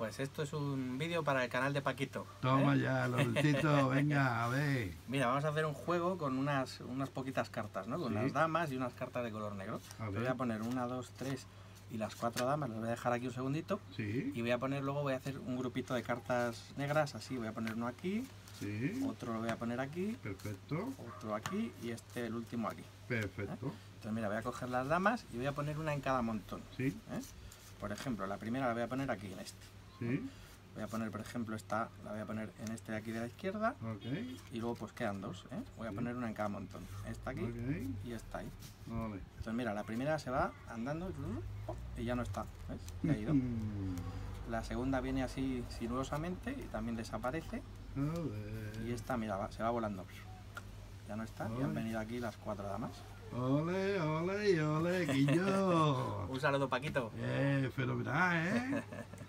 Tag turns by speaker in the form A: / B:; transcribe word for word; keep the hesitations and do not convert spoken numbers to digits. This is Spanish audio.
A: Pues esto es un vídeo para el canal de Paquito.
B: Toma
A: ¿eh?
B: ya, Lorencito, venga, a ver.
A: Mira, vamos a hacer un juego con unas, unas poquitas cartas, ¿no? Con
B: Sí.
A: las damas y unas cartas de color negro.
B: A
A: Voy
B: ver.
A: a poner una, dos, tres y las cuatro damas, las voy a dejar aquí un segundito.
B: Sí,
A: Y voy a poner, luego voy a hacer un grupito de cartas negras, así, voy a poner uno aquí,
B: sí,
A: otro lo voy a poner aquí,
B: perfecto,
A: otro aquí y este, el último aquí.
B: perfecto.
A: Entonces mira, voy a coger las damas y voy a poner una en cada montón.
B: Sí,
A: ¿eh? Por ejemplo, la primera la voy a poner aquí en este.
B: sí,
A: Voy a poner, por ejemplo, esta, la voy a poner en este de aquí de la izquierda.
B: ok,
A: Y luego pues quedan dos, ¿eh? Voy a
B: Sí.
A: poner una en cada montón. Esta aquí
B: ok,
A: y esta ahí.
B: vale.
A: Entonces mira, la primera se va andando y ya no está, ¿ves? Se ha ido.
B: Mm,
A: La segunda viene así sinuosamente y también desaparece.
B: Ole,
A: Y esta, mira, va- se va volando. Ya no está y han
B: Ole.
A: venido aquí las cuatro damas.
B: ole, ole, y ole, Guillo.
A: Un saludo, Paquito.
B: Eh, fenomenal, ¿eh?